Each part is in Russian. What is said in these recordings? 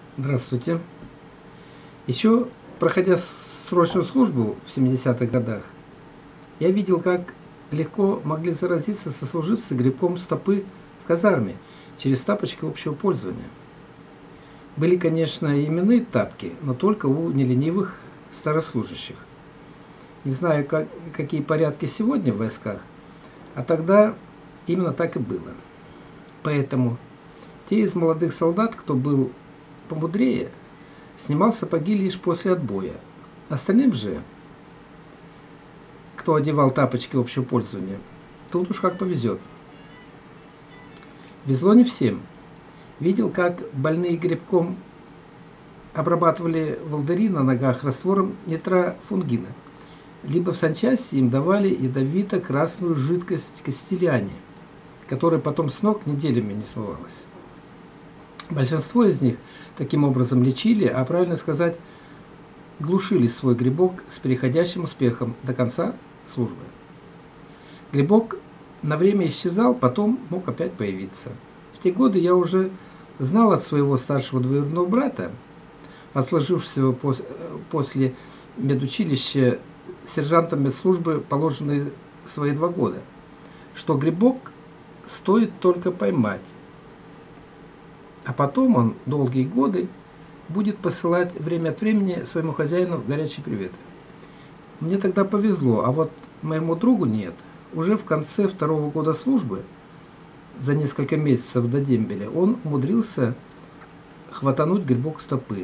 Здравствуйте. Еще проходя срочную службу в 70-х годах, я видел, как легко могли заразиться сослуживцы грибком стопы в казарме через тапочки общего пользования. Были, конечно, и именные тапки, но только у неленивых старослужащих. Не знаю, какие порядки сегодня в войсках, а тогда именно так и было. Поэтому те из молодых солдат, кто был помудрее, снимал сапоги лишь после отбоя. Остальным же, кто одевал тапочки общего пользования, тут уж как повезет. Везло не всем. Видел, как больные грибком обрабатывали волдыри на ногах раствором нитрофунгина, либо в санчасти им давали ядовито-красную жидкость кастильяне, которая потом с ног неделями не смывалась. Большинство из них таким образом лечили, а правильно сказать, глушили свой грибок с переходящим успехом до конца службы. Грибок на время исчезал, потом мог опять появиться. В те годы я уже знал от своего старшего двоюродного брата, отслужившегося после медучилища сержантом медслужбы положенные свои 2 года, что грибок стоит только поймать, а потом он долгие годы будет посылать время от времени своему хозяину горячие приветы. Мне тогда повезло, а вот моему другу нет. Уже в конце 2-го года службы, за несколько месяцев до дембеля, он умудрился хватануть грибок стопы.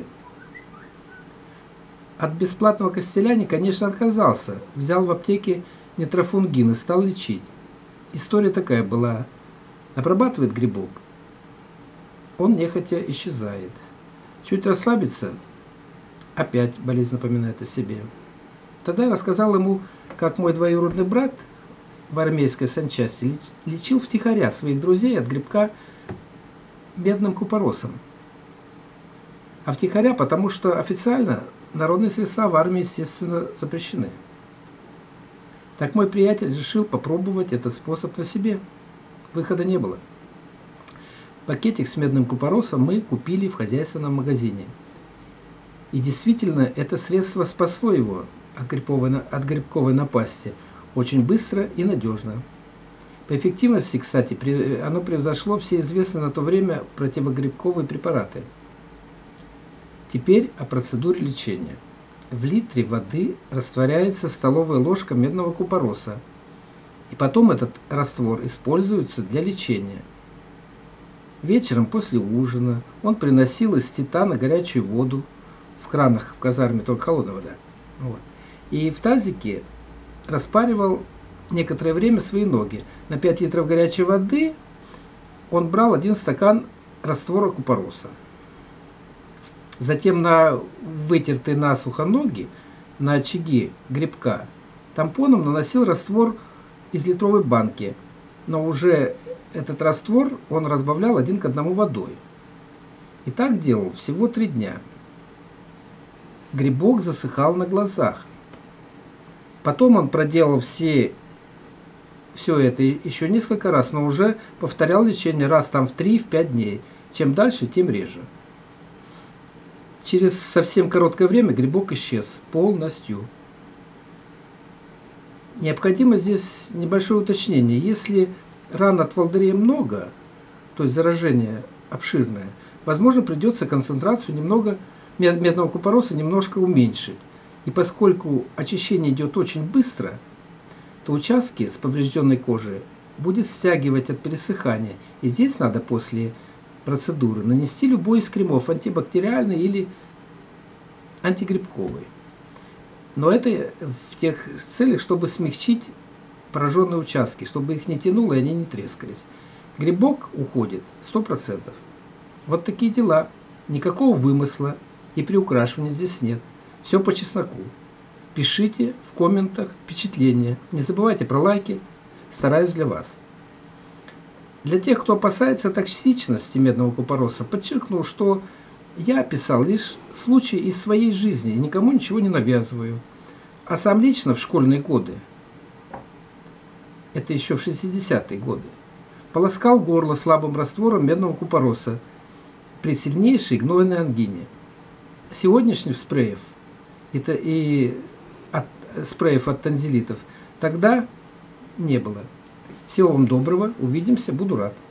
От бесплатного кастеляни, конечно, отказался. Взял в аптеке нитрофунгин и стал лечить. История такая была. Обрабатывает грибок, он нехотя исчезает. Чуть расслабится, опять болезнь напоминает о себе. Тогда я рассказал ему, как мой двоюродный брат в армейской санчасти лечил втихаря своих друзей от грибка медным купоросом. А втихаря, потому что официально народные средства в армии, естественно, запрещены. Так мой приятель решил попробовать этот способ на себе. Выхода не было. Пакетик с медным купоросом мы купили в хозяйственном магазине. И действительно, это средство спасло его от грибковой напасти очень быстро и надежно. По эффективности, кстати, оно превзошло все известные на то время противогрибковые препараты. Теперь о процедуре лечения. В литре воды растворяется столовая ложка медного купороса, и потом этот раствор используется для лечения. Вечером после ужина он приносил из титана горячую воду, в кранах в казарме только холодная вода, и в тазике распаривал некоторое время свои ноги. На 5 литров горячей воды он брал 1 стакан раствора купороса. Затем на вытертые насухо ноги, на очаги грибка, тампоном наносил раствор из литровой банки, но уже этот раствор он разбавлял 1 к 1 водой. И так делал всего 3 дня. Грибок засыхал на глазах. Потом он проделал все это еще несколько раз, но уже повторял лечение раз там в 3-5 дней. Чем дальше, тем реже. Через совсем короткое время грибок исчез полностью. Необходимо здесь небольшое уточнение. Если ран от волдырей много, то есть заражение обширное, возможно, придется концентрацию медного купороса немножко уменьшить. И поскольку очищение идет очень быстро, то участки с поврежденной кожей будет стягивать от пересыхания. И здесь надо после процедуры нанести любой из кремов, антибактериальный или антигрибковый. Но это в тех целях, чтобы смягчить пораженные участки, чтобы их не тянуло и они не трескались. Грибок уходит 100%. Вот такие дела. Никакого вымысла и приукрашивания здесь нет. Все по чесноку. Пишите в комментах впечатления. Не забывайте про лайки. Стараюсь для вас. Для тех, кто опасается токсичности медного купороса, подчеркну, что я описал лишь случай из своей жизни и никому ничего не навязываю. А сам лично в школьные годы, это еще в 60-е годы, полоскал горло слабым раствором медного купороса при сильнейшей гнойной ангине. Сегодняшних спреев спреев от танзелитов тогда не было. Всего вам доброго, увидимся, буду рад.